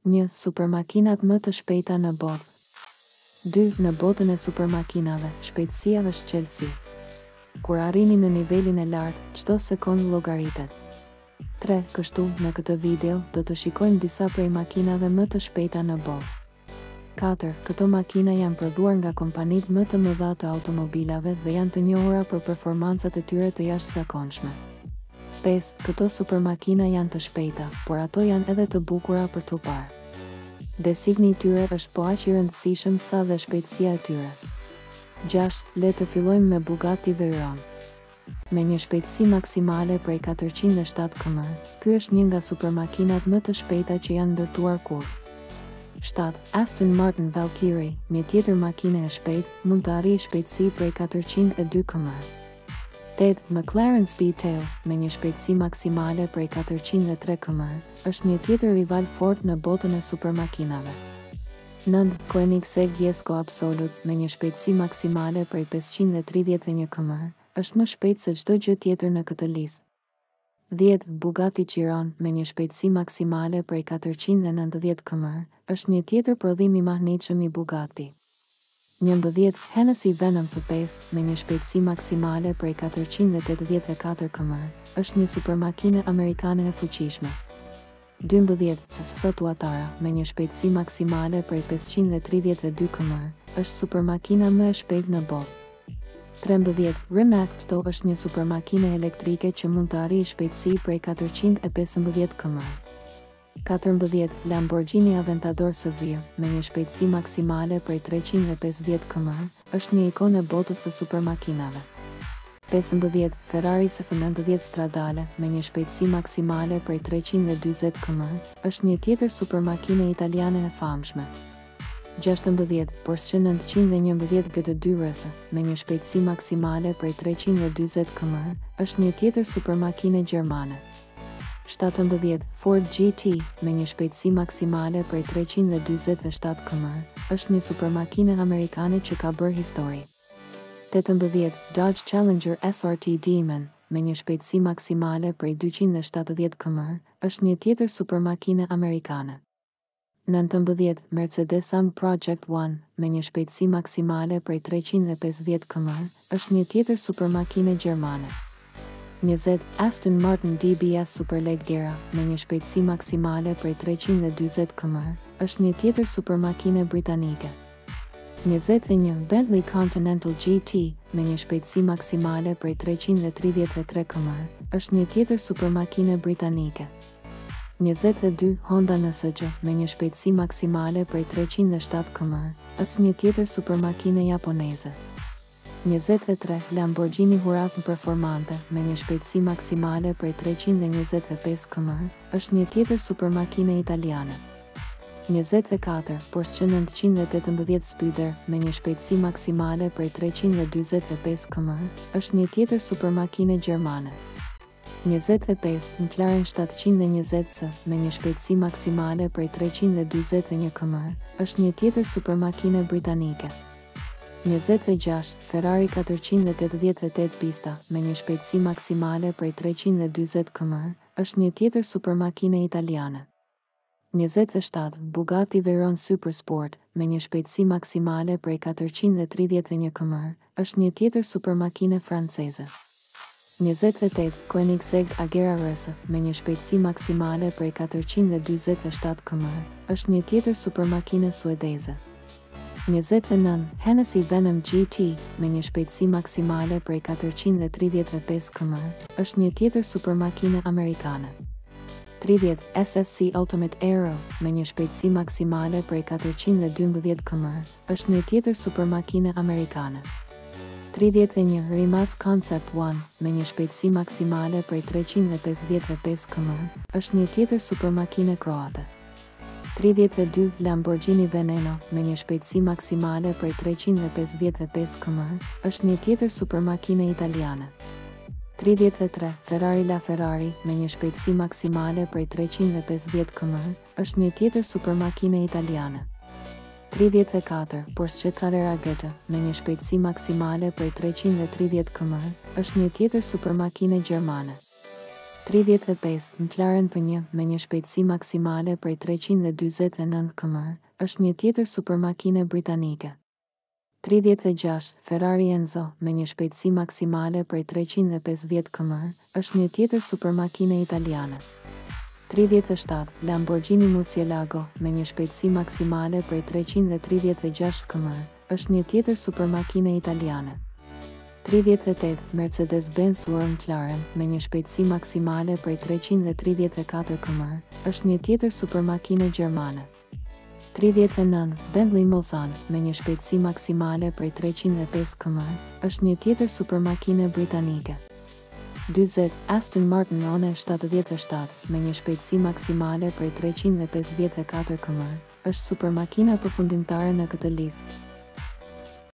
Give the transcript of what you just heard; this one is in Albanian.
1. Supermakinat më të shpejta në botë. 2. Në botën e supermakinave, shpejtësia është qelësi. Kur arrini në nivelin e lartë, çdo sekond llogaritet. 3. Kështu, në këtë video, do të shikojmë disa prej makinave më të shpejta në botë. 4. Këto makina janë prodhuar nga kompanitë më të mëdha të automobilave dhe janë të njohura për performancat e tyre të jashtëzakonshme. 5. Këto supermakina janë të shpejta, por ato janë edhe të bukura për t'u parë. Designi i tyre është po aq i rëndësishëm sa dhe shpejtësia e tyre. 6. Le të fillojmë me Bugatti Veyron. Me një shpejtësi maksimale prej 407 km, ky është një nga supermakinat më të shpejta që janë ndërtuar kurrë. 7. Aston Martin Valkyrie, një tjetër makine e shpejtë, mund të arrijë shpejtësi prej 402 km. 8. McLaren Speedtail, me një shpejtësi maksimale prej 403 km, është një tjetër rival fort në botën e supermakinave. 9. Koenigsegg Jesko Absolut, me një shpejtësi maksimale prej 531 km, është më shpejt se çdo gjë tjetër në këtë listë. 10. Bugatti Chiron, me një shpejtësi maksimale prej 490 km, është një tjetër prodhim i mahnitshëm i Bugatti. 11. Hennessy Venom F5, me një shpejtësi maksimale prej 484 km, është një supermakine amerikane e fuqishme. 12. CSS Tuatara, me një shpejtësi maksimale prej 532 km, është supermakina më e shpejtë në botë. 13. Rimac Sto është një supermakine elektrike që mund të arrijë shpejtësi prej 415 km. 14. Lamborghini Aventador Seville, me një shpejtësi maksimale prej 350 km, është një ikonë e botës së supermakinave. 15. Ferrari F90 Stradale, me një shpejtësi maksimale prej 340 km, është një tjetër supermakine italiane e famshme. 16. Porsche 911 GT2 RS, me një shpejtësi maksimale prej 340 km, është një tjetër supermakine gjermane. 17. Ford GT, me një shpejtësi maksimale prej 347 km, është një supermakine amerikane që ka bërë histori. 18. Dodge Challenger SRT Demon, me një shpejtësi maksimale prej 270 km, është një tjetër supermakine amerikane. 19. Mercedes AMG Project One, me një shpejtësi maksimale prej 350 km, është një tjetër supermakine gjermane. 20. Aston Martin DBS Superleggera, me një shpejtësi maksimale prej 340 km, është një tjetër supermakine britanike. 21. Bentley Continental GT, me një shpejtësi maksimale prej 333 km, është një tjetër supermakine britanike. 22. Honda NSG, me një shpejtësi maksimale prej 307 km, është një tjetër supermakine japoneze. 23. Lamborghini Huracan Performante, me një shpejtësi maksimale prej 325 km, është një tjetër supermakine italiane. 24. Porsche 918 Spyder, me një shpejtësi maksimale prej 345 km, është një tjetër supermakine gjermane. 25. McLaren 720S, me një shpejtësi maksimale prej 341 km, është një tjetër supermakine britanike. 26. Ferrari 488 Pista, me një shpejtësi maksimale prej 340 km, është një tjetër supermakine italiane. 27. Bugatti Veyron Supersport, me një shpejtësi maksimale prej 431 km, është një tjetër supermakine franceze. 28. Koenigsegg Agera RS, me një shpejtësi maksimale prej 447 km, është një tjetër supermakine suedeze. 29. Hennessy Venom GT, me një shpejtësi maksimale prej 435 km, është një tjetër supermakine amerikane. 30. SSC Ultimate Aero, me një shpejtësi maksimale prej 412 km, është një tjetër supermakine amerikane. 31. Rimac Concept One, me një shpejtësi maksimale prej 355 km, është një tjetër supermakine kroate. 32. Lamborghini Veneno, me një shpejtësi maksimale prej 355 km, është një tjetër supermakine italiane. 33. Ferrari LaFerrari, me një shpejtësi maksimale prej 350 km, është një tjetër supermakine italiane. 34. Porsche Carrera GT, me një shpejtësi maksimale prej 330 km, është një tjetër supermakine gjermane. 35 McLaren P1 me një shpejtësi maksimale prej 349 km, është një tjetër supermakine britanike. 36 Ferrari Enzo me një shpejtësi maksimale prej 350 km, është një tjetër supermakine italiane. 37 Lamborghini Murcielago me një shpejtësi maksimale prej 336 km, është një tjetër supermakine italiane. 38 Mercedes-Benz McLaren me një shpejtësi maksimale prej 334 km, është një tjetër supermakine gjermane. 39 Bentley Mulsanne me një shpejtësi maksimale prej 305 km, është një tjetër supermakine britanike. 40 Aston Martin One 77 me një shpejtësi maksimale prej 354 km, është supermakina përfundimtare në këtë listë.